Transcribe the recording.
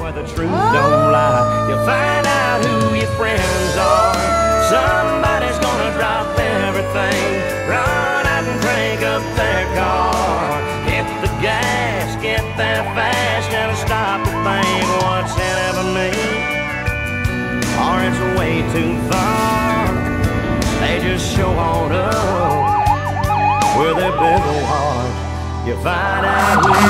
where the truth don't lie. You'll find out who your friends are. Somebody's gonna drop everything, run out and crank up their car. Hit the gas, get there fast, and stop to think what's in it for me. Or it's way too far. They just show on up with their big old heart. You find out who